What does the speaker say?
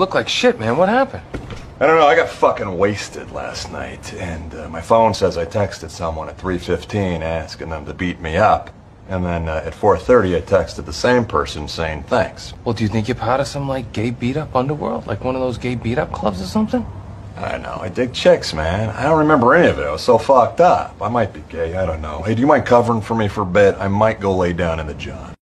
look like shit, man. What happened? I don't know, I got fucking wasted last night, and my phone says I texted someone at 3:15 asking them to beat me up. And then at 4:30 I texted the same person saying thanks. Well, do you think you're part of some, like, gay beat-up underworld? Like one of those gay beat-up clubs or something? I know, I dig chicks, man. I don't remember any of it. I was so fucked up. I might be gay, I don't know. Hey, do you mind covering for me for a bit? I might go lay down in the john.